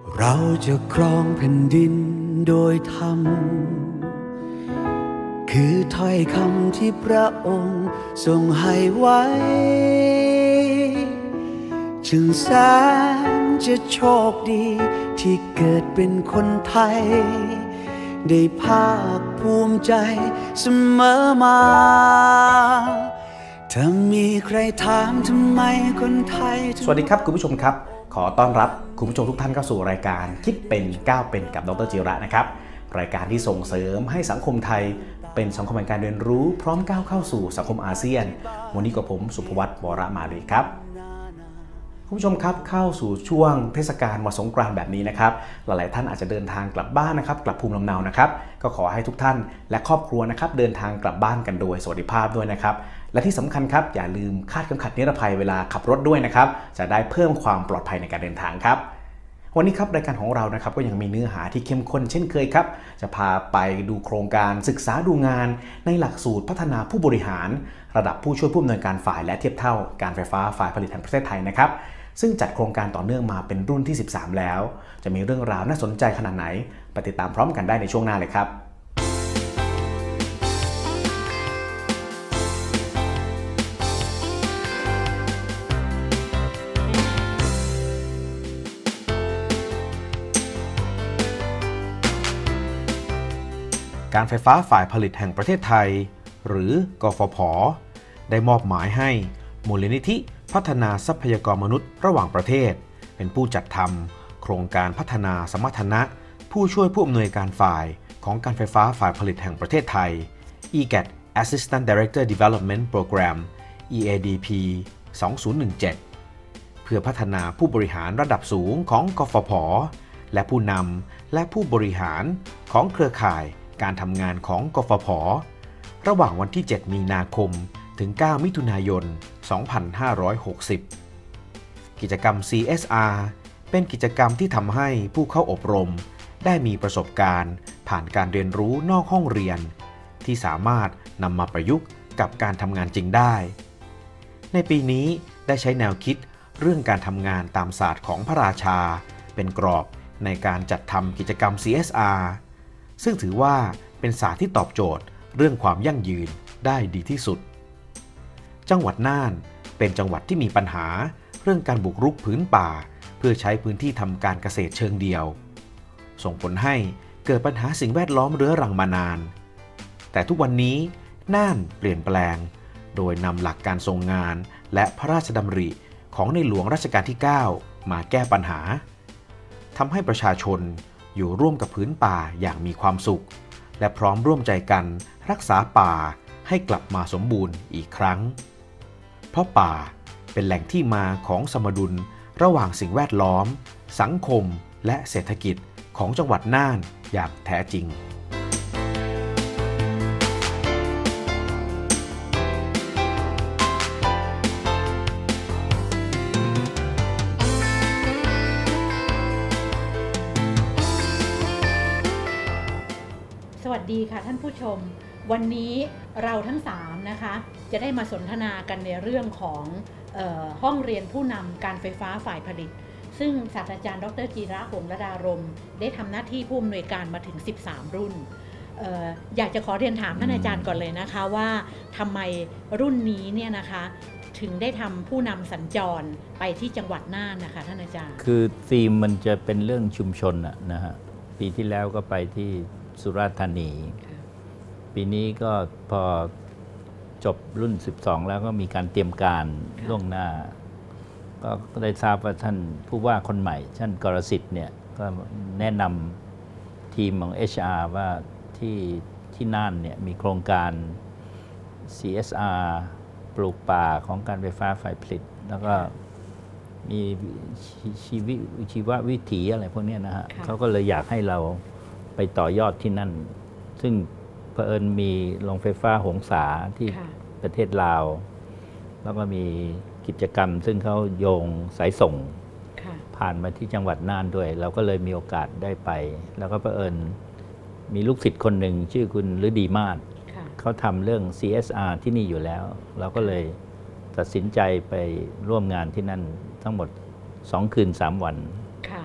เราจะครองแผ่นดินโดยธรรมคือถ้อยคำที่พระองค์ทรงให้ไว้จึงแสนจะโชคดีที่เกิดเป็นคนไทยได้ภาคภูมิใจเสมอมาถ้ามีใครถามทำไมคนไทยสวัสดีครับคุณผู้ชมครับขอต้อนรับคุณผู้ชมทุกท่านเข้าสู่รายการคิดเป็นก้าวเป็นกับดร.จิระนะครับรายการที่ส่งเสริมให้สังคมไทยเป็นสังคมแห่งการเรียนรู้พร้อมก้าวเข้าสู่สังคมอาเซียนวันนี้กับผมสุภวัฒน์ วรมาลีครับคุณผู้ชมครับเข้าสู่ช่วงเทศกาลวันสงกรานต์แบบนี้นะครับหลายๆท่านอาจจะเดินทางกลับบ้านนะครับกลับภูมิลำเนานะครับก็ขอให้ทุกท่านและครอบครัวนะครับเดินทางกลับบ้านกันโดยสวัสดิภาพด้วยนะครับและที่สำคัญครับอย่าลืมคาดเข็มขัดนิรภัยเวลาขับรถด้วยนะครับจะได้เพิ่มความปลอดภัยในการเดินทางครับวันนี้ครับรายการของเรานะครับก็ยังมีเนื้อหาที่เข้มข้นเช่นเคยครับจะพาไปดูโครงการศึกษาดูงานในหลักสูตรพัฒนาผู้บริหารระดับผู้ช่วยผู้อำนวยการฝ่ายและเทียบเท่าการไฟฟ้าฝ่ายผลิตแห่งประเทศไทยนะครับซึ่งจัดโครงการต่อเนื่องมาเป็นรุ่นที่13แล้วจะมีเรื่องราวน่าสนใจขนาดไหนไปติดตามพร้อมกันได้ในช่วงหน้าเลยครับการไฟฟ้าฝ่ายผลิตแห่งประเทศไทยหรือกฟผ.ได้มอบหมายให้มูลนิธิพัฒนาทรัพยากรมนุษย์ระหว่างประเทศเป็นผู้จัดทำโครงการพัฒนาสมรรถนะผู้ช่วยผู้อำนวยการฝ่ายของการไฟฟ้าฝ่ายผลิตแห่งประเทศไทย EGAT Assistant Director Development Program EADP 2017 เพื่อพัฒนาผู้บริหารระดับสูงของกฟผ.และผู้นำและผู้บริหารของเครือข่ายการทำงานของกฟผ.ระหว่างวันที่ 7 มีนาคมถึง 9 มิถุนายน 2560 กิจกรรม CSR เป็นกิจกรรมที่ทำให้ผู้เข้าอบรมได้มีประสบการณ์ผ่านการเรียนรู้นอกห้องเรียนที่สามารถนำมาประยุกต์กับการทำงานจริงได้ในปีนี้ได้ใช้แนวคิดเรื่องการทำงานตามศาสตร์ของพระราชาเป็นกรอบในการจัดทำกิจกรรม CSR ซึ่งถือว่าเป็นศาสตร์ที่ตอบโจทย์เรื่องความยั่งยืนได้ดีที่สุดจังหวัดน่านเป็นจังหวัดที่มีปัญหาเรื่องการบุกรุกพื้นป่าเพื่อใช้พื้นที่ทำการเกษตรเชิงเดียวส่งผลให้เกิดปัญหาสิ่งแวดล้อมเรื้อรังมานานแต่ทุกวันนี้น่านเปลี่ยนแปลงโดยนำหลักการทรงงานและพระราชดำริของในหลวงรัชกาลที่ 9 มาแก้ปัญหาทำให้ประชาชนอยู่ร่วมกับพื้นป่าอย่างมีความสุขและพร้อมร่วมใจกันรักษาป่าให้กลับมาสมบูรณ์อีกครั้งเพราะป่าเป็นแหล่งที่มาของสมดุลระหว่างสิ่งแวดล้อมสังคมและเศรษฐกิจของจังหวัดน่านอย่างแท้จริงสวัสดีค่ะท่านผู้ชมวันนี้เราทั้ง3นะคะจะได้มาสนทนากันในเรื่องของห้องเรียนผู้นำการไฟฟ้าฝ่ายผลิตซึ่งศาสตราจารย์ดร.จิระ หงส์ระดารมได้ทำหน้าที่ผู้อำนวยการมาถึง13รุ่นอยากจะขอเรียนถามท่านอาจารย์ก่อนเลยนะคะว่าทำไมรุ่นนี้เนี่ยนะคะถึงได้ทำผู้นำสัญจรไปที่จังหวัดน่านนะคะท่านอาจารย์คือธีมมันจะเป็นเรื่องชุมชนนะฮะปีที่แล้วก็ไปที่สุราษฎร์ธานีปีนี้ก็พอจบรุ่น12แล้วก็มีการเตรียมการล่วงหน้าก็ได้ทราบว่าท่านผู้ว่าคนใหม่ท่านกรสิทธิ์เนี่ยก็แนะนำทีมของ HR ว่าที่น่านเนี่ยมีโครงการ CSR ปลูกป่าของการไฟฟ้าฝ่ายผลิตแล้วก็มีชีววิถีอะไรพวกนี้นะฮะเขาก็เลยอยากให้เราไปต่อยอดที่นั่นซึ่งเผอิญมีโรงไฟฟ้าหงสาที่ประเทศลาวแล้วก็มีกิจกรรมซึ่งเขาโยงสายส่งผ่านมาที่จังหวัดน่านด้วยเราก็เลยมีโอกาสได้ไปแล้วก็เผอิญมีลูกศิษย์คนหนึ่งชื่อคุณฤดีมาศเขาทำเรื่อง CSR ที่นี่อยู่แล้วเราก็เลยตัดสินใจไปร่วมงานที่นั่นทั้งหมด2 คืน 3 วันค่ะ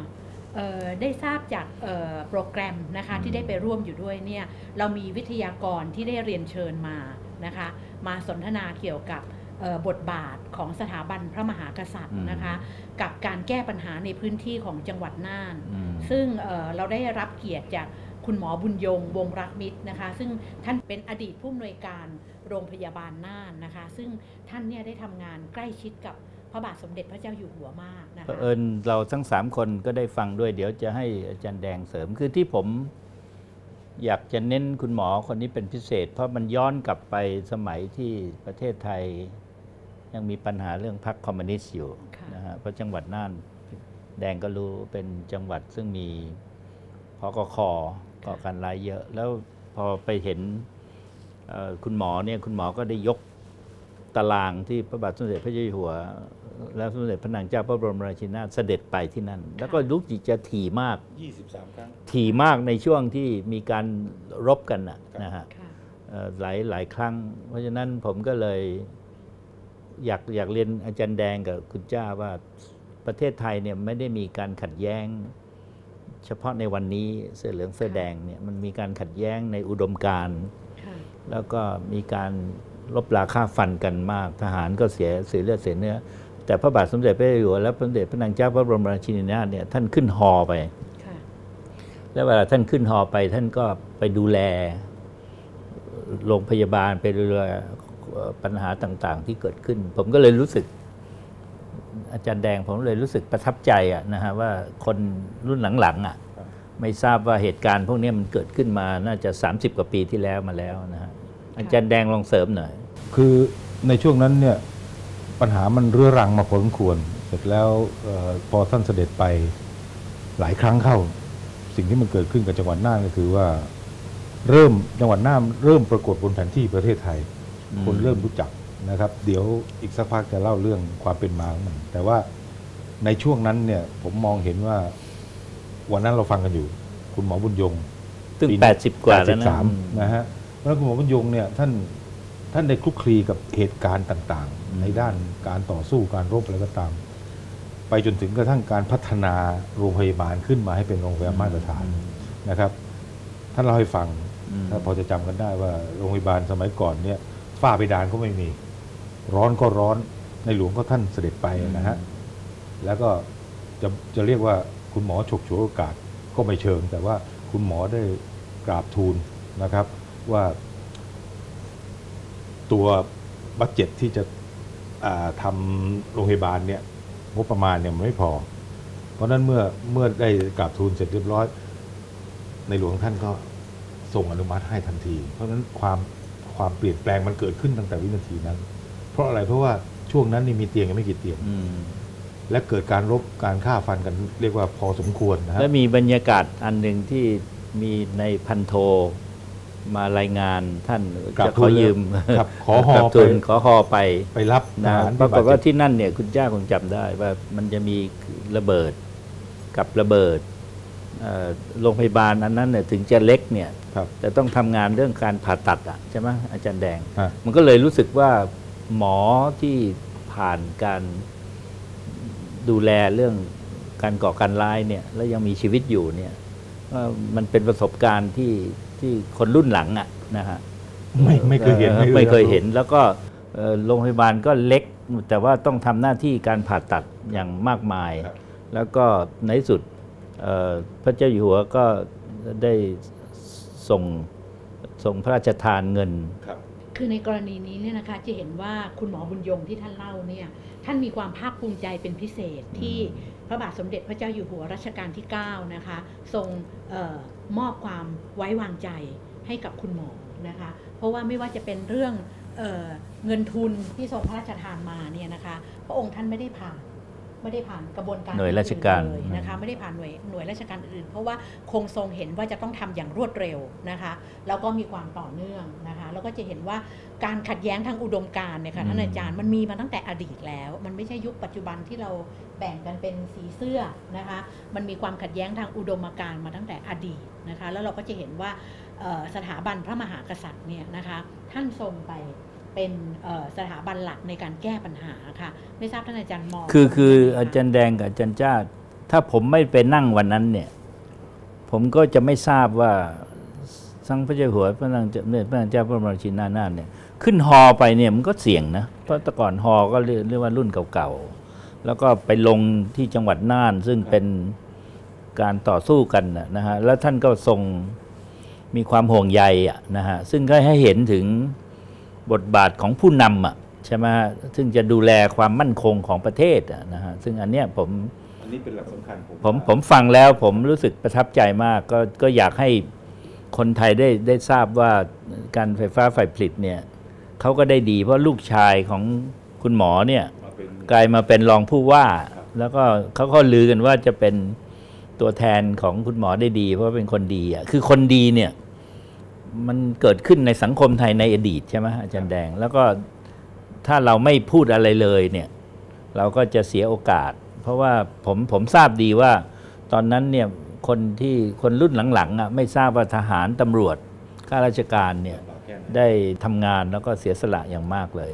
ได้ทราบจากโปรแกรมนะคะที่ได้ไปร่วมอยู่ด้วยเนี่ยเรามีวิทยากรที่ได้เรียนเชิญมานะคะมาสนทนาเกี่ยวกับบทบาทของสถาบันพระมหากษัตริย์นะคะกับการแก้ปัญหาในพื้นที่ของจังหวัดน่านซึ่งเราได้รับเกียรติจากคุณหมอบุญยงวงรักมิตรนะคะซึ่งท่านเป็นอดีตผู้อำนวยการโรงพยาบาลน่านนะคะซึ่งท่านเนี่ยได้ทำงานใกล้ชิดกับพระบาทสมเด็จพระเจ้าอยู่หัวมากนะคะเราทั้ง3คนก็ได้ฟังด้วยเดี๋ยวจะให้อาจารย์แดงเสริมคือที่ผมอยากจะเน้นคุณหมอคนนี้เป็นพิเศษเพราะมันย้อนกลับไปสมัยที่ประเทศไทยยังมีปัญหาเรื่องพรรคคอมมิวนิสต์อยู่นะฮะเพราะจังหวัดน่านแดงก็รู้เป็นจังหวัดซึ่งมีพกค.ก่อการร้ายเยอะแล้วพอไปเห็นคุณหมอเนี่ยคุณหมอก็ได้ยกตารางที่พระบาทสมเด็จพระเจ้าอยู่หัวและสมเด็จพระนางเจ้าพระบรมราชินีนาถเสด็จไปที่นั่นแล้วก็รู้สึกจะถี่มาก 23 ครั้งถี่มากในช่วงที่มีการรบกันนะฮะหลายครั้งเพราะฉะนั้นผมก็เลยอยากเรียนอาจารย์แดงกับคุณจ้าว่าประเทศไทยเนี่ยไม่ได้มีการขัดแย้งเฉพาะในวันนี้เสื้อเหลืองเสื้อแดงเนี่ยมันมีการขัดแย้งในอุดมการณ์แล้วก็มีการลบราฆ่าฟันกันมากทหารก็เสียเลือดเสียเนื้อแต่พระบาทสมเด็จพระเจ้าอยู่หัวและพระสมเด็จพระนางเจ้าพระบรมราชินีนาถเนี่ยท่านขึ้นฮอไปแล้วเวลาท่านขึ้นฮอไปท่านก็ไปดูแลโรงพยาบาลไปดูแลปัญหาต่างๆที่เกิดขึ้นผมก็เลยรู้สึกอาจารย์แดงผมเลยรู้สึกประทับใจนะฮะว่าคนรุ่นหลังๆไม่ทราบว่าเหตุการณ์พวกนี้มันเกิดขึ้นมาน่าจะ30 กว่าปีที่แล้วมาแล้วนะฮะอาจารย์แดงลองเสริมหน่อยคือในช่วงนั้นเนี่ยปัญหามันเรื้อรังมาพอสมควรเสร็จแล้วพอท่านเสด็จไปหลายครั้งเข้าสิ่งที่มันเกิดขึ้นกับจังหวัดน่านก็คือว่าจังหวัดน่านเริ่มปรากฏบนแผนที่ประเทศไทยคนเริ่มรู้จักนะครับเดี๋ยวอีกสักพักจะเล่าเรื่องความเป็นมาของมันแต่ว่าในช่วงนั้นเนี่ยผมมองเห็นว่าวันนั้นเราฟังกันอยู่คุณหมอบุญยงตึง80 กว่าแล้วนะฮะเพราะคุณหมอบุญยงเนี่ยท่านได้คลุกคลีกับเหตุการณ์ต่างๆในด้านการต่อสู้การรบอะไรก็ตามไปจนถึงกระทั่งการพัฒนาโรงพยาบาลขึ้นมาให้เป็นโรงพยาบาลมาตรฐานนะครับท่านเล่าให้ฟังถ้าพอจะจำกันได้ว่าโรงพยาบาลสมัยก่อนเนี่ยฝ้าเพดานก็ไม่มีร้อนก็ร้อนในหลวงก็ท่านเสด็จไปนะฮะแล้วก็จะเรียกว่าคุณหมอฉกฉวยโอกาสก็ไม่เชิงแต่ว่าคุณหมอได้กราบทูลนะครับว่าตัวบัดเจ็ตที่จะทำโรงพยาบาลเนี่ยงบประมาณเนี่ยมันไม่พอเพราะนั้นเมื่อได้กราบทูลเสร็จเรียบร้อยในหลวงท่านก็ส่งอนุมัติให้ทันทีเพราะฉะนั้นความเปลี่ยนแปลงมันเกิดขึ้นตั้งแต่วินาทีนั้นเพราะอะไรเพราะว่าช่วงนั้นนี่มีเตียงยังไม่กี่เตียงและเกิดการรบการฆ่าฟันกันเรียกว่าพอสมควรนะฮะและมีบรรยากาศอันหนึ่งที่มีในพันโทมารายงานท่านจะขอยืมขอฮอไปรับนะปรากฏว่าที่นั่นเนี่ยคุณจ้าคงจำได้ว่ามันจะมีระเบิดกับระเบิดโรงพยาบาลอันนั้นเนี่ยถึงจะเล็กเนี่ยแต่ต้องทำงานเรื่องการผ่าตัดใช่ไหมอาจารย์แดงมันก็เลยรู้สึกว่าหมอที่ผ่านการดูแลเรื่องการก่อการร้ายเนี่ยแล้วยังมีชีวิตอยู่เนี่ยมันเป็นประสบการณ์ที่คนรุ่นหลังนะฮะไม่เคยเห็นแล้วก็โรงพยาบาลก็เล็กแต่ว่าต้องทำหน้าที่การผ่าตัดอย่างมากมายแล้วก็ในสุดพระเจ้าอยู่หัวก็ได้ส่งพระราชทานเงินคือในกรณีนี้เนี่ยนะคะจะเห็นว่าคุณหมอบุญยงที่ท่านเล่าเนี่ยท่านมีความภาคภูมิใจเป็นพิเศษที่พระบาทสมเด็จพระเจ้าอยู่หัวรัชกาลที่9นะคะทรงมอบความไว้วางใจให้กับคุณหมอนะคะเพราะว่าไม่ว่าจะเป็นเรื่องเงินทุนที่ทรงพระราชทานมาเนี่ยนะคะพระองค์ท่านไม่ได้ผ่านกระบวนการหน่วยราชการเลยนะคะไม่ได้ผ่านหน่วยราชการอื่นเพราะว่าคงทรงเห็นว่าจะต้องทำอย่างรวดเร็วนะคะแล้วก็มีความต่อเนื่องนะคะแล้วก็จะเห็นว่าการขัดแย้งทางอุดมการณ์เนี่ยค่ะท่านอาจารย์มันมีมาตั้งแต่อดีตแล้วมันไม่ใช่ยุคปัจจุบันที่เราแบ่งกันเป็นสีเสื้อนะคะมันมีความขัดแย้งทางอุดมการณ์มาตั้งแต่อดีตนะคะแล้วเราก็จะเห็นว่าสถาบันพระมหากษัตริย์เนี่ยนะคะท่านทรงไปเป็นสถาบันหลักในการแก้ปัญหาค่ะไม่ทราบท่านอาจารย์มองคืออาจารย์แดงกับอาจารย์จ้าถ้าผมไม่ไปนั่งวันนั้นเนี่ยผมก็จะไม่ทราบว่าสังพระเจ้าหัวพระนางเจ้าพระบรมราชินีนาถเนี่ยขึ้นฮอไปเนี่ยมันก็เสี่ยงนะเพราะแต่ก่อนฮอก็เรียกว่ารุ่นเก่าๆแล้วก็ไปลงที่จังหวัดน่านซึ่งเป็นการต่อสู้กันนะฮะแล้วท่านก็ทรงมีความห่วงใยนะฮะซึ่งก็ให้เห็นถึงบทบาทของผู้นำใช่ไหมซึ่งจะดูแลความมั่นคงของประเทศนะฮะซึ่งอันเนี้ยอันนี้เป็นหลักสำคัญผมฟังแล้วผมรู้สึกประทับใจมากก็อยากให้คนไทยได้ทราบว่าการไฟฟ้าฝ่ายผลิตเนี่ยเขาก็ได้ดีเพราะลูกชายของคุณหมอเนี่ยกลายมาเป็นรองผู้ว่าแล้วก็เขาก็ลือกันว่าจะเป็นตัวแทนของคุณหมอได้ดีเพราะเป็นคนดีคือคนดีเนี่ยมันเกิดขึ้นในสังคมไทยในอดีตใช่ไหมอาจารย์แดงแล้วก็ถ้าเราไม่พูดอะไรเลยเนี่ยเราก็จะเสียโอกาสเพราะว่าผมทราบดีว่าตอนนั้นเนี่ยคนรุ่นหลังๆไม่ทราบว่าทหารตำรวจข้าราชการเนี่ยได้ทำงานแล้วก็เสียสละอย่างมากเลย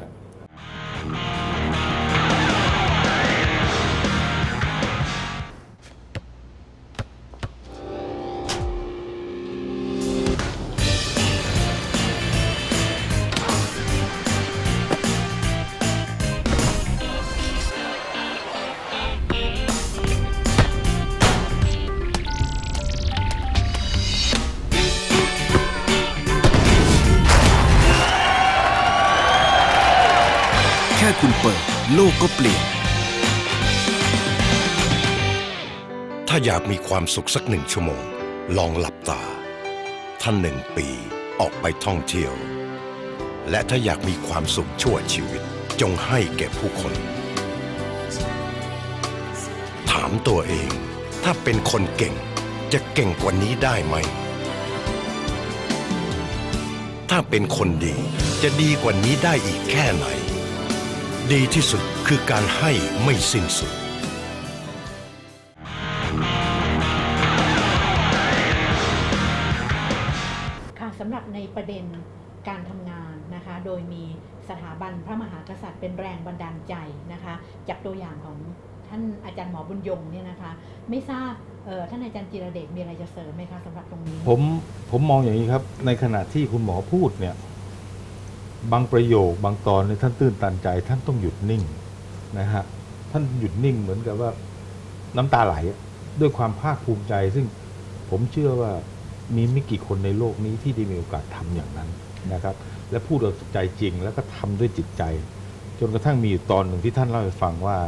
แค่คุณเปิดโลกก็เปลี่ยนถ้าอยากมีความสุขสัก1 ชั่วโมงลองหลับตาท่าน1 ปีออกไปท่องเที่ยวและถ้าอยากมีความสุขชั่วชีวิตจงให้แก่ผู้คนถามตัวเองถ้าเป็นคนเก่งจะเก่งกว่านี้ได้ไหมถ้าเป็นคนดีจะดีกว่านี้ได้อีกแค่ไหนดีที่สุดคือการให้ไม่สิ้นสุดค่ะสำหรับในประเด็นการทำงานนะคะโดยมีสถาบันพระมหากษัตริย์เป็นแรงบันดาลใจนะคะจากตัวอย่างของท่านอาจารย์หมอบุญยงเนี่ยนะคะไม่ทราบท่านอาจารย์จิรเดชมีอะไรจะเสริมไหมคะสำหรับตรงนี้ผมมองอย่างนี้ครับในขณะที่คุณหมอพูดเนี่ยบางประโยคบางตอนเนี่ยท่านตื้นตันใจท่านต้องหยุดนิ่งนะฮะท่านหยุดนิ่งเหมือนกับว่าน้ำตาไหลด้วยความภาคภูมิใจซึ่งผมเชื่อว่ามีไม่กี่คนในโลกนี้ที่ได้มีโอกาสทำอย่างนั้นนะครับและพูดด้วยใจจริงแล้วก็ทำด้วยจิตใจจนกระทั่งมีอยู่ตอนหนึ่งที่ท่านเล่าให้ฟังว่า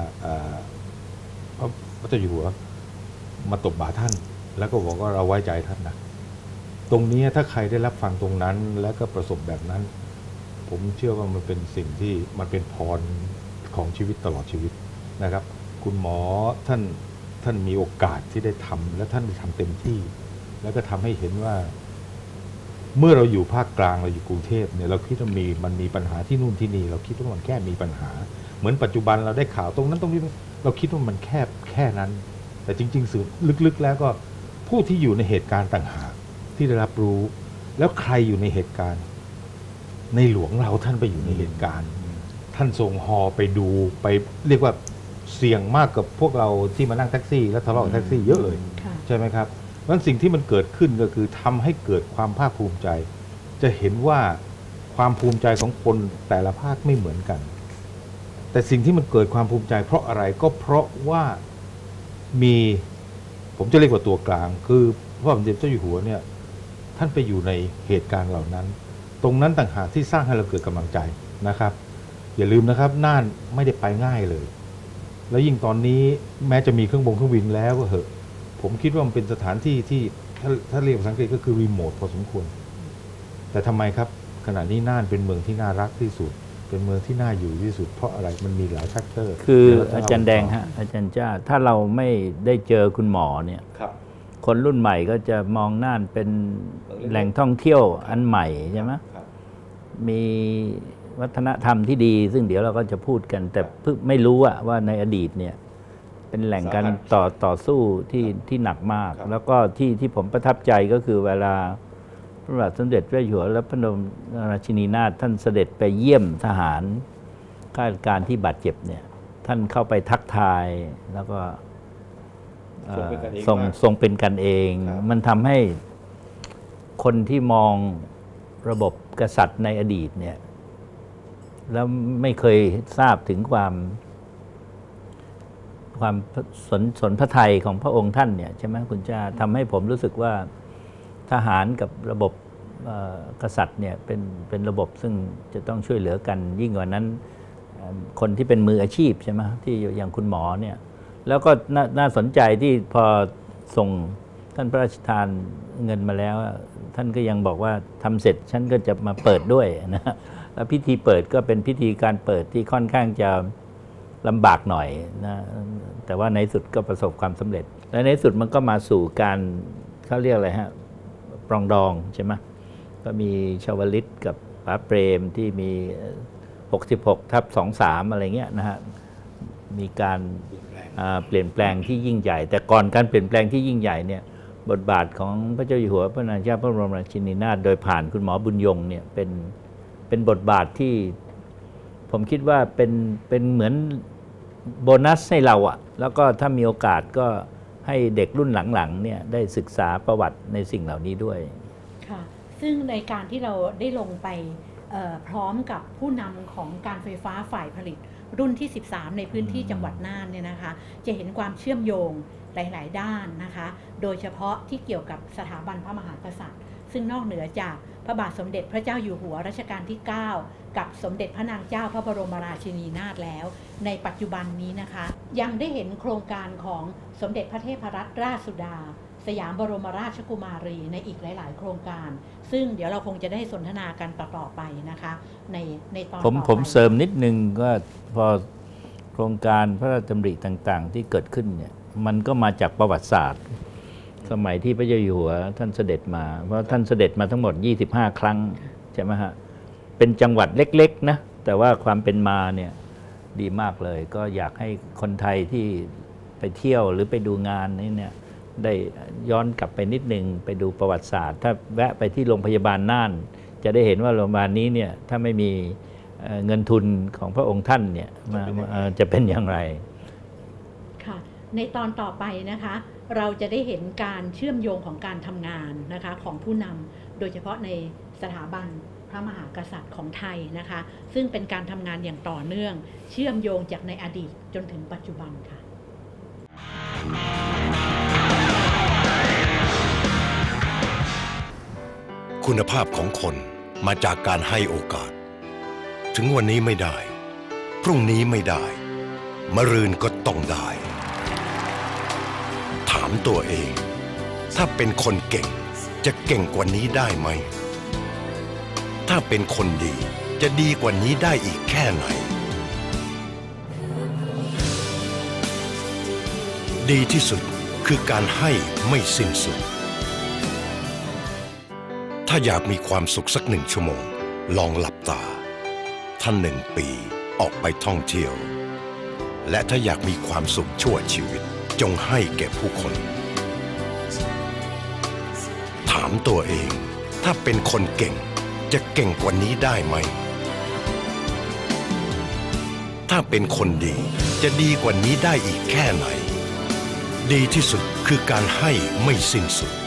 พระเจ้าอยู่หัวมาตบบ่าท่านแล้วก็บอกว่าเราไว้ใจท่านนะตรงนี้ถ้าใครได้รับฟังตรงนั้นแล้วก็ประสบแบบนั้นผมเชื่อว่ามันเป็นสิ่งที่มันเป็นพรของชีวิตตลอดชีวิตนะครับคุณหมอท่านมีโอกาสที่ได้ทำและท่านได้ทำเต็มที่แล้วก็ทำให้เห็นว่าเมื่อเราอยู่ภาคกลางเราอยู่กรุงเทพเนี่ยเราคิดว่ามันมีปัญหาที่นู่นที่นี่เราคิดว่ามันแค่มีปัญหาเหมือนปัจจุบันเราได้ข่าวตรงนั้นตรงนี้เราคิดว่ามันแค่นั้นแต่จริงๆสื่อลึกๆแล้วก็ผู้ที่อยู่ในเหตุการณ์ต่างหากที่ได้รับรู้แล้วใครอยู่ในเหตุการณ์ในหลวงเราท่านไปอยู่ในเหตุการณ์ท่านส่งฮอไปดูไปเรียกว่าเสี่ยงมากกับพวกเราที่มานั่งแท็กซี่และทะเลาะกับแท็กซี่เยอะเลยใช่ไหมครับงั้นสิ่งที่มันเกิดขึ้นก็คือทำให้เกิดความภาคภูมิใจจะเห็นว่าความภูมิใจของคนแต่ละภาคไม่เหมือนกันแต่สิ่งที่มันเกิดความภูมิใจเพราะอะไรก็เพราะว่ามีผมจะเรียกว่าตัวกลางคือพระบาทสมเด็จเจ้าอยู่หัวเนี่ยท่านไปอยู่ในเหตุการณ์เหล่านั้นตรงนั้นต่างหากที่สร้างให้เราเกิดกำลังใจนะครับอย่าลืมนะครับน่านไม่ได้ไปง่ายเลยแล้วยิ่งตอนนี้แม้จะมีเครื่องบินแล้วก็เหอะผมคิดว่ามันเป็นสถานที่ที่ถ้าเรียกภาษาอังกฤษก็คือรีโมทพอสมควรแต่ทำไมครับขณะนี้น่านเป็นเมืองที่น่ารักที่สุดเป็นเมืองที่น่าอยู่ที่สุดเพราะอะไรมันมีหลายแฟกเตอร์คืออาจารย์แดงฮะอาจารย์จ้าถ้าเราไม่ได้เจอคุณหมอเนี่ยคนรุ่นใหม่ก็จะมองน่านเป็นแหล่งท่องเที่ยวอันใหม่ใช่ไหมมีวัฒนธรรมที่ดีซึ่งเดี๋ยวเราก็จะพูดกันแต่เพิ่งไม่รู้ว่าในอดีตเนี่ยเป็นแหล่งการต่อสู้ที่หนักมากแล้วก็ที่ผมประทับใจก็คือเวลาพระบาทสมเด็จพระเจ้าอยู่หัวและพระบรมราชินีนาถท่านเสด็จไปเยี่ยมทหารข้าราชการที่บาดเจ็บเนี่ยท่านเข้าไปทักทายแล้วก็ทรงเป็นกันเอง มันทำให้คนที่มองระบบกษัตริย์ในอดีตเนี่ยแล้วไม่เคยทราบถึงความสนพระทัยของพระองค์ท่านเนี่ยใช่ไหมคุณจ้าทำให้ผมรู้สึกว่าทหารกับระบบกษัตริย์เนี่ยเป็นระบบซึ่งจะต้องช่วยเหลือกันยิ่งกว่านั้นคนที่เป็นมืออาชีพใช่ไหมที่อย่างคุณหมอเนี่ยแล้วก็น่าสนใจที่พอส่งท่านพระราชทานเงินมาแล้วท่านก็ยังบอกว่าทำเสร็จฉันก็จะมาเปิดด้วยนะแล้วพิธีเปิดก็เป็นพิธีการเปิดที่ค่อนข้างจะลำบากหน่อยนะแต่ว่าในสุดก็ประสบความสำเร็จและในสุดมันก็มาสู่การเขาเรียกอะไรฮะปรองดองใช่ไหมก็มีชาวลิตกับป๋าเปรมที่มี66/23อะไรเงี้ยนะฮะมีการเปลี่ยนแปลงที่ยิ่งใหญ่แต่ก่อนการเปลี่ยนแปลงที่ยิ่งใหญ่เนี่ยบทบาทของพระเจ้าอยู่หัวพระนางเจ้าพระบรมราชินีนาถโดยผ่านคุณหมอบุญยงเนี่ยเป็นบทบาทที่ผมคิดว่าเป็นเหมือนโบนัสให้เราอะแล้วก็ถ้ามีโอกาสก็ให้เด็กรุ่นหลังๆเนี่ยได้ศึกษาประวัติในสิ่งเหล่านี้ด้วยค่ะซึ่งในการที่เราได้ลงไปพร้อมกับผู้นำของการไฟฟ้าฝ่ายผลิตรุ่นที่13ในพื้นที่จังหวัดน่านเนี่ยนะคะจะเห็นความเชื่อมโยงหลายๆด้านนะคะโดยเฉพาะที่เกี่ยวกับสถาบันพระมหากษัตริย์ซึ่งนอกเหนือจากพระบาทสมเด็จพระเจ้าอยู่หัวรัชกาลที่9กับสมเด็จพระนางเจ้าพระบรมราชินีนาถแล้วในปัจจุบันนี้นะคะยังได้เห็นโครงการของสมเด็จพระเทพรัตนราชสุดาสยามบรมราชกุมารีในอีกหลายๆโครงการซึ่งเดี๋ยวเราคงจะได้สนทนากันต่อไปนะคะในตอนผมเสริมนิดนึงก็พอโครงการพระราชดำริต่างๆที่เกิดขึ้นเนี่ยมันก็มาจากประวัติศาสตร์สมัยที่พระเจ้าอยู่หัวท่านเสด็จมาเพราะท่านเสด็จมาทั้งหมด25 ครั้งใช่ไหมฮะเป็นจังหวัดเล็กๆนะแต่ว่าความเป็นมาเนี่ยดีมากเลยก็อยากให้คนไทยที่ไปเที่ยวหรือไปดูงานนี้เนี่ยได้ย้อนกลับไปนิดนึงไปดูประวัติศาสตร์ถ้าแวะไปที่โรงพยาบาลน่านจะได้เห็นว่าโรงพยาบาลนี้เนี่ยถ้าไม่มีเงินทุนของพระองค์ท่านเนี่ยจะเป็นอย่างไรค่ะในตอนต่อไปนะคะเราจะได้เห็นการเชื่อมโยงของการทำงานนะคะของผู้นำโดยเฉพาะในสถาบันพระมหากษัตริย์ของไทยนะคะซึ่งเป็นการทำงานอย่างต่อเนื่องเชื่อมโยงจากในอดีตจนถึงปัจจุบันค่ะคุณภาพของคนมาจากการให้โอกาสถึงวันนี้ไม่ได้พรุ่งนี้ไม่ได้มะรืนก็ต้องได้ถามตัวเองถ้าเป็นคนเก่งจะเก่งกว่านี้ได้ไหมถ้าเป็นคนดีจะดีกว่านี้ได้อีกแค่ไหนดีที่สุดคือการให้ไม่สิ้นสุดถ้าอยากมีความสุขสัก1 ชั่วโมงลองหลับตาถ้า1 ปีออกไปท่องเที่ยวและถ้าอยากมีความสุขชั่วชีวิตจงให้แก่ผู้คนถามตัวเองถ้าเป็นคนเก่งจะเก่งกว่านี้ได้ไหมถ้าเป็นคนดีจะดีกว่านี้ได้อีกแค่ไหนดีที่สุดคือการให้ไม่สิ้นสุด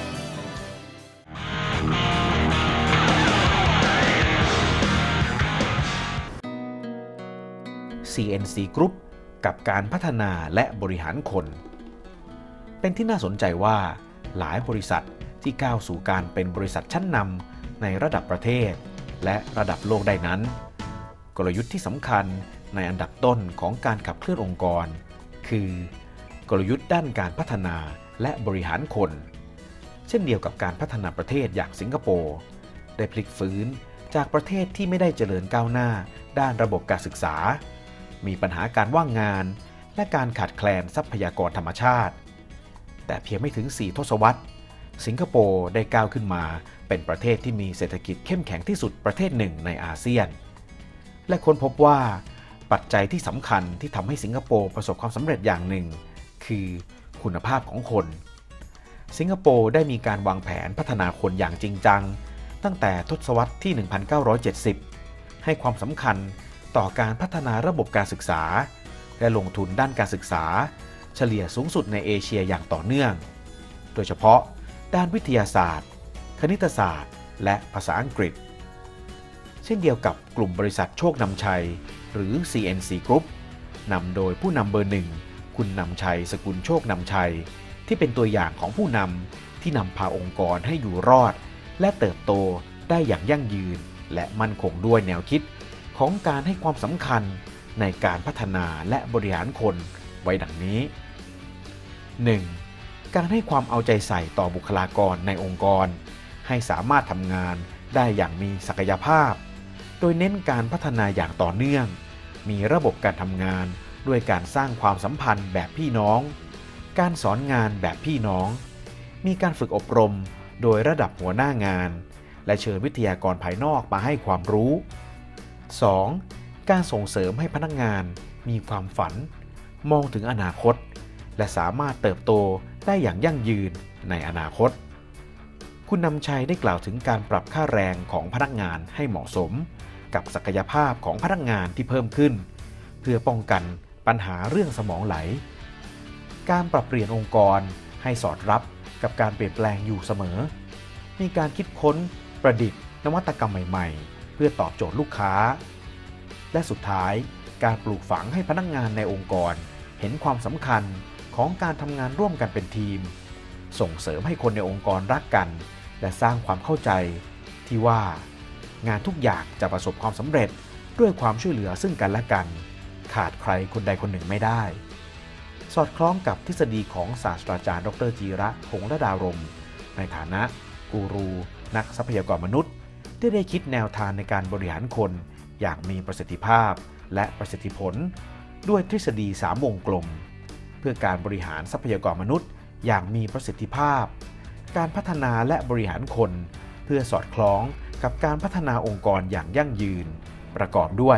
CNC Group กับการพัฒนาและบริหารคนเป็นที่น่าสนใจว่าหลายบริษัทที่ก้าวสู่การเป็นบริษัทชั้นนำในระดับประเทศและระดับโลกได้นั้นกลยุทธ์ที่สำคัญในอันดับต้นของการขับเคลื่อนองค์กรคือกลยุทธ์ด้านการพัฒนาและบริหารคนเช่นเดียวกับการพัฒนาประเทศอย่างสิงคโปร์ได้พลิกฟื้นจากประเทศที่ไม่ได้เจริญก้าวหน้าด้านระบบการศึกษามีปัญหาการว่างงานและการขาดแคลนทรัพยากรธรรมชาติแต่เพียงไม่ถึง4 ทศวรรษสิงคโปร์ได้ก้าวขึ้นมาเป็นประเทศที่มีเศรษฐกิจเข้มแข็งที่สุดประเทศหนึ่งในอาเซียนและค้นพบว่าปัจจัยที่สำคัญที่ทำให้สิงคโปร์ประสบความสำเร็จอย่างหนึ่งคือคุณภาพของคนสิงคโปร์ได้มีการวางแผนพัฒนาคนอย่างจริงจังตั้งแต่ทศวรรษที่ 1970 ให้ความสำคัญต่อการพัฒนาระบบการศึกษาและลงทุนด้านการศึกษาเฉลี่ยสูงสุดในเอเชียอย่างต่อเนื่อง โดยเฉพาะด้านวิทยาศาสตร์ คณิตศาสตร์ และภาษาอังกฤษเช่นเดียวกับกลุ่มบริษัทโชคนำชัยหรือ CNC Group นำโดยผู้นำเบอร์หนึ่งคุณนำชัยสกุลโชคนำชัยที่เป็นตัวอย่างของผู้นำที่นำพาองค์กรให้อยู่รอดและเติบโตได้อย่างยั่งยืนและมั่นคงด้วยแนวคิดของการให้ความสำคัญในการพัฒนาและบริหารคนไว้ดังนี้ 1. การให้ความเอาใจใส่ต่อบุคลากรในองค์กรให้สามารถทำงานได้อย่างมีศักยภาพโดยเน้นการพัฒนาอย่างต่อเนื่องมีระบบการทำงานด้วยการสร้างความสัมพันธ์แบบพี่น้องการสอนงานแบบพี่น้องมีการฝึกอบรมโดยระดับหัวหน้างานและเชิญวิทยากรภายนอกมาให้ความรู้ 2. การส่งเสริมให้พนักงานมีความฝันมองถึงอนาคตและสามารถเติบโตได้อย่างยั่งยืนในอนาคตคุณนำชัยได้กล่าวถึงการปรับค่าแรงของพนักงานให้เหมาะสมกับศักยภาพของพนักงานที่เพิ่มขึ้นเพื่อป้องกันปัญหาเรื่องสมองไหลการปรับเปลี่ยนองค์กรให้สอดรับกับการเปลี่ยนแปลงอยู่เสมอมีการคิดค้นประดิษฐ์นวัตกรรมใหม่ๆเพื่อตอบโจทย์ลูกค้าและสุดท้ายการปลูกฝังให้พนักงานในองค์กรเห็นความสำคัญของการทำงานร่วมกันเป็นทีมส่งเสริมให้คนในองค์กรรักกันและสร้างความเข้าใจที่ว่างานทุกอย่างจะประสบความสำเร็จด้วยความช่วยเหลือซึ่งกันและกันขาดใครคนใดคนหนึ่งไม่ได้สอดคล้องกับทฤษฎีของศาสตราจารย์ดร.จีระหงส์ระดารมในฐานะกูรูนักทรัพยากรมนุษย์ที่ได้คิดแนวทางในการบริหารคนอย่างมีประสิทธิภาพและประสิทธิผลด้วยทฤษฎี3วงกลมเพื่อการบริหารทรัพยากรมนุษย์อย่างมีประสิทธิภาพการพัฒนาและบริหารคนเพื่อสอดคล้องกับการพัฒนาองค์กรอย่างยั่งยืนประกอบด้วย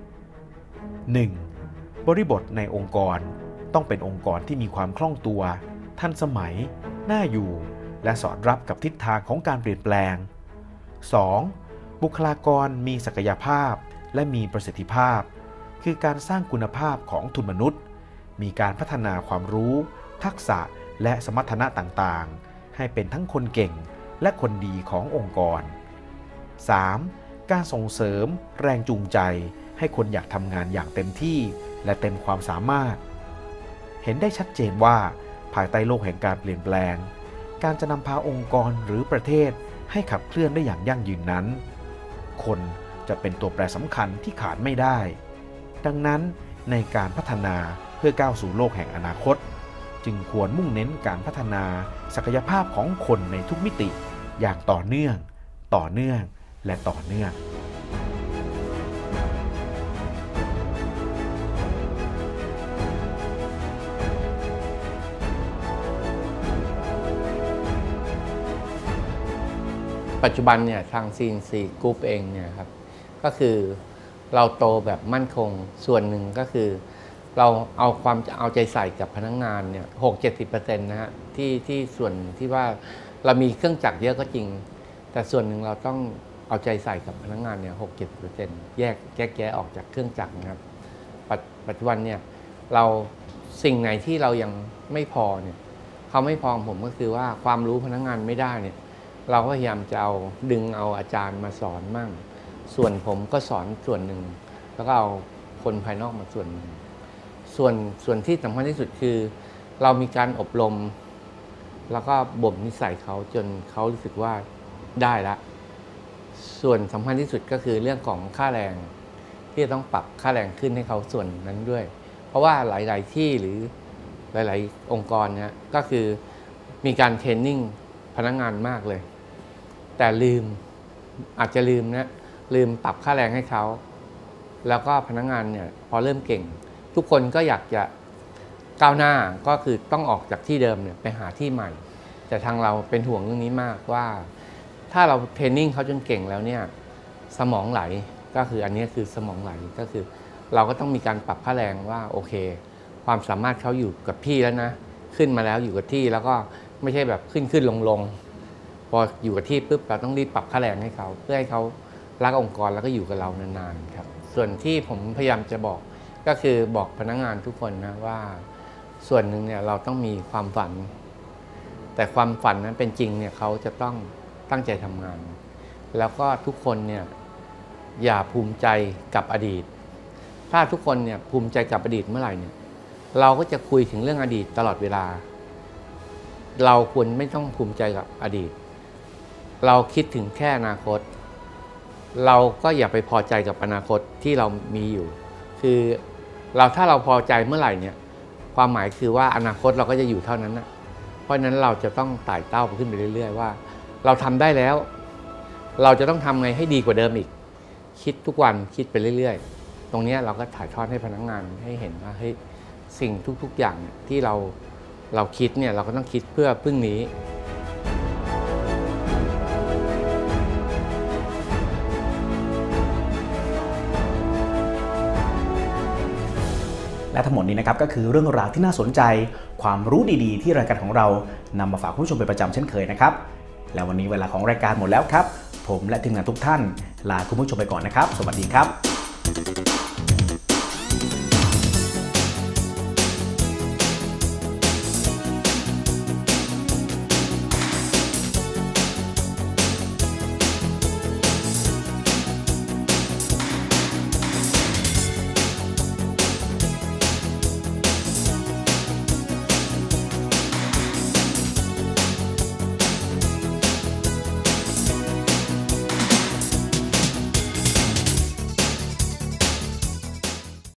1. บริบทในองค์กรต้องเป็นองค์กรที่มีความคล่องตัวทันสมัยน่าอยู่และสอดรับกับทิศทางของการเปลี่ยนแปลง 2. บุคลากรมีศักยภาพและมีประสิทธิภาพคือการสร้างคุณภาพของทุนมนุษย์มีการพัฒนาความรู้ทักษะและสมรรถนะต่างๆให้เป็นทั้งคนเก่งและคนดีขององค์กร 3. การส่งเสริมแรงจูงใจให้คนอยากทำงานอย่างเต็มที่และเต็มความสามารถเห็นได้ชัดเจนว่าภายใต้โลกแห่งการเปลี่ยนแปลงการจะนำพาองค์กรหรือประเทศให้ขับเคลื่อนได้อย่างยั่งยืนนั้นคนจะเป็นตัวแปรสำคัญที่ขาดไม่ได้ดังนั้นในการพัฒนาเพื่อก้าวสู่โลกแห่งอนาคตจึงควรมุ่งเน้นการพัฒนาศักยภาพของคนในทุกมิติอย่างต่อเนื่องและต่อเนื่องปัจจุบันเนี่ยทาง CNC Group เองเนี่ยครับก็คือเราโตแบบมั่นคงส่วนหนึ่งก็คือเราเอาใจใส่กับพนักงานเนี่ย 60-70% นะฮะที่ส่วนที่ว่าเรามีเครื่องจักรเยอะก็จริงแต่ส่วนหนึ่งเราต้องเอาใจใส่กับพนักงานเนี่ย 60-70% แยกออกจากเครื่องจักรนะครับปัจจุบันเนี่ยเราสิ่งไหนที่เรายังไม่พอเนี่ยเขาไม่พอผมก็คือว่าความรู้พนักงานไม่ได้เนี่ยเราก็พยายามจะดึงเอาอาจารย์มาสอนมั่งส่วนผมก็สอนส่วนหนึ่งแล้วก็เอาคนภายนอกมาส่วนหนึ่งส่วนที่สำคัญที่สุดคือเรามีการอบรมแล้วก็บ่มนิสัยเขาจนเขารู้สึกว่าได้ละส่วนสำคัญที่สุดก็คือเรื่องของค่าแรงที่จะต้องปรับค่าแรงขึ้นให้เขาส่วนนั้นด้วยเพราะว่าหลายๆที่หรือหลายๆองค์กรเนี่ยก็คือมีการเทรนนิ่งพนักงานมากเลยแต่อาจจะลืมปรับค่าแรงให้เขาแล้วก็พนักงานเนี่ยพอเริ่มเก่งทุกคนก็อยากจะก้าวหน้าก็คือต้องออกจากที่เดิมเนี่ยไปหาที่ใหม่แต่ทางเราเป็นห่วงเรื่องนี้มากว่าถ้าเราเทรนนิ่งเขาจนเก่งแล้วเนี่ยสมองไหลก็คืออันนี้คือสมองไหลก็คือเราก็ต้องมีการปรับค่าแรงว่าโอเคความสามารถเขาอยู่กับที่แล้วนะขึ้นมาแล้วอยู่กับที่แล้วก็ไม่ใช่แบบขึ้นลงพออยู่กับที่ปุ๊บเราต้องรีบปรับค่าแรงให้เขาเพื่อให้เขารักองค์กรแล้วก็อยู่กับเรานานๆครับส่วนที่ผมพยายามจะบอกก็คือบอกพนักงานทุกคนนะว่าส่วนหนึ่งเนี่ยเราต้องมีความฝันแต่ความฝันนั้นเป็นจริงเนี่ยเขาจะต้องตั้งใจทำงานแล้วก็ทุกคนเนี่ยอย่าภูมิใจกับอดีตถ้าทุกคนเนี่ยภูมิใจกับอดีตเมื่อไหร่เนี่ยเราก็จะคุยถึงเรื่องอดีตตลอดเวลาเราควรไม่ต้องภูมิใจกับอดีตเราคิดถึงแค่อนาคตเราก็อย่าไปพอใจกับอนาคตที่เรามีอยู่คือถ้าเราพอใจเมื่อไหร่เนี่ยความหมายคือว่าอนาคตเราก็จะอยู่เท่านั้นนะเพราะฉะนั้นเราจะต้องไต่เต้าขึ้นไปเรื่อยๆว่าเราทำได้แล้วเราจะต้องทำไงให้ดีกว่าเดิมอีกคิดทุกวันคิดไปเรื่อยๆตรงนี้เราก็ถ่ายทอดให้พนักงานให้เห็นว่าเฮ้ยสิ่งทุกๆอย่างที่เราคิดเนี่ยเราก็ต้องคิดเพื่อพรุ่งนี้และทั้งหมดนี้นะครับก็คือเรื่องราวที่น่าสนใจความรู้ดีๆที่รายการของเรานำมาฝากผู้ชมเป็นประจำเช่นเคยนะครับแล้ววันนี้เวลาของรายการหมดแล้วครับผมและทีมงานทุกท่านลาคุณผู้ชมไปก่อนนะครับสวัสดีครับ